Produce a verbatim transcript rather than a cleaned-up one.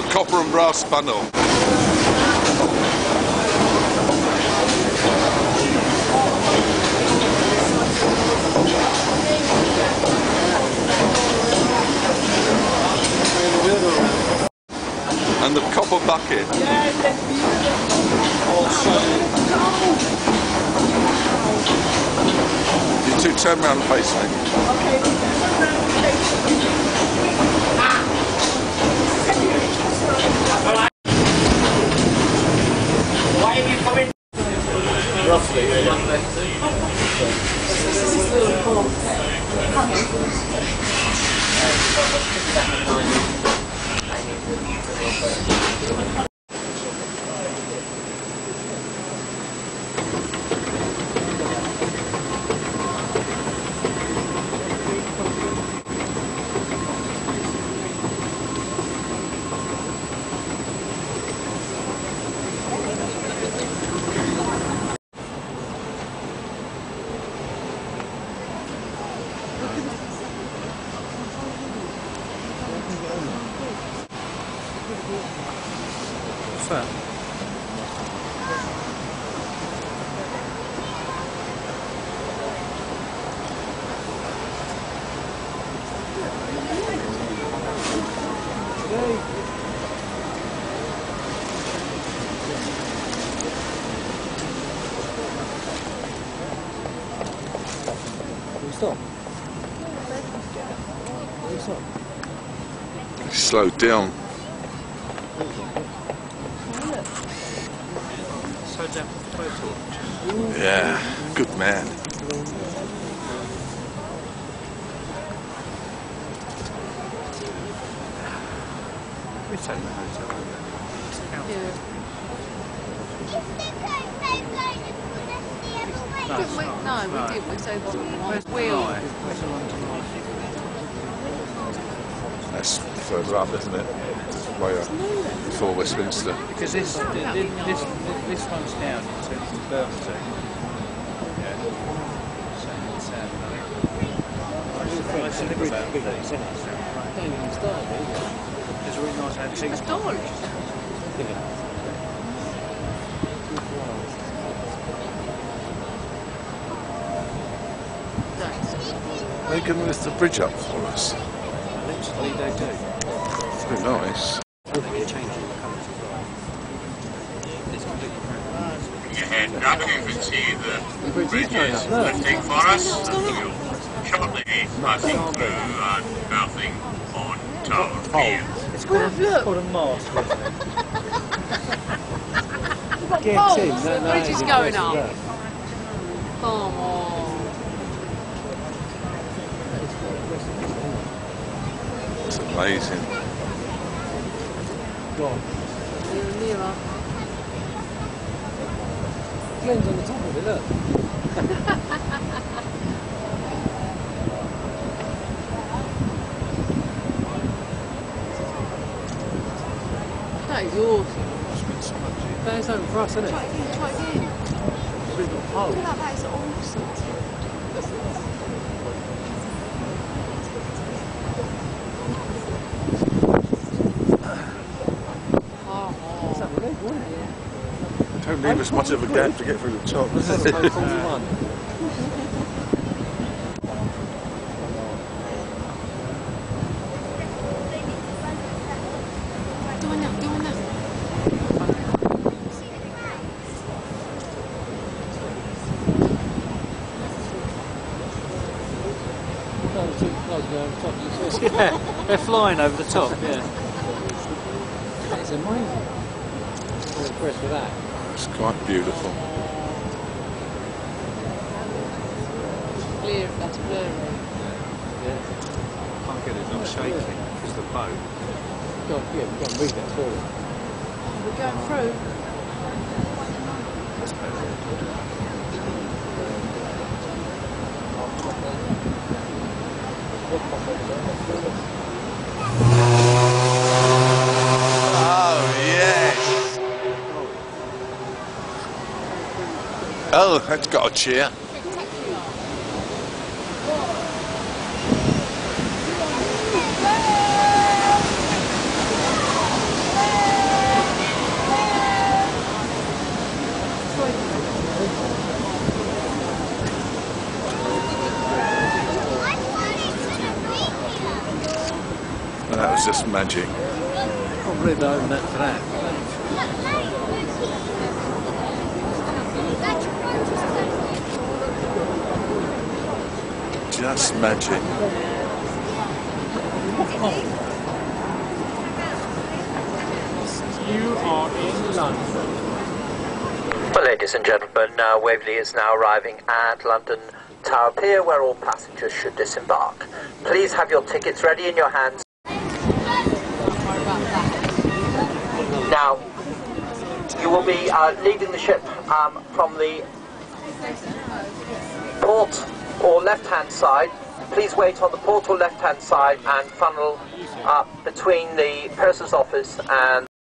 copper and brass funnel. And the copper bucket. You two turn around and face me. Why are you coming? Roughly, yeah. What's that? Stop. Stop. Slow down. So down for the photo. Yeah, good man. We take the hotel over there. Yeah. No, Didn't we? No, we didn't. We said on wheel. That's further up, isn't it? Way up before Westminster. Because this, this, this, this one's down into Bermondsey. Yeah. So it's um, nice to think about these, isn't it? It's really nice antique storage. They're going to lift the bridge up for us. Literally, they do. It's very nice. They're changing the colours as well. It's completely brand new. You head up, you can see the bridge is lifting for us. You'll shortly passing through and mouthing on Tower Pier. It's called, it's called a mast, isn't it? Get Get in. in. The bridge is going up. Oh. It's amazing. Go on. Nearer. Glenn's on the top of it, look. That is awesome. That's over for us, isn't it? Try it again, try it again. We've got poles. Look at that, that is awesome. Don't leave us much of a gap to get through the top. This is forty-one. Do one now, do one now. Yeah, they're flying over the top, yeah. It's amazing. I'm impressed with that. It's quite beautiful. Clear, that's blurry. Yeah. Can't get it not shaking because the boat. Go on, yeah, go on, read that forward. We're going through. That's better. Oh, yes! Oh, that's got a cheer. was just magic. Probably own that for that. Just magic. You are in London. Well, ladies and gentlemen, uh, Waverley is now arriving at London Tower Pier, where all passengers should disembark. Please have your tickets ready in your hands. Now, you will be uh, leaving the ship um, from the port or left-hand side. Please wait on the port or left-hand side and funnel up between the purser's office and